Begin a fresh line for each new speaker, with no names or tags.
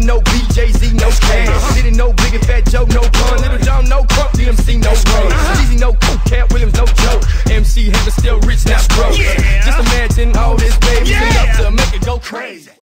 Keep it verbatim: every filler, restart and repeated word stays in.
no B, Jay-Z, no cash. Didn't know Big and Fat Joe, no pun. Little John, no crump, D M C, no run. Easy, no cool, Cat Williams, no joke. M C Hammer still rich, not broke. Just imagine all this baby enough to make it go crazy.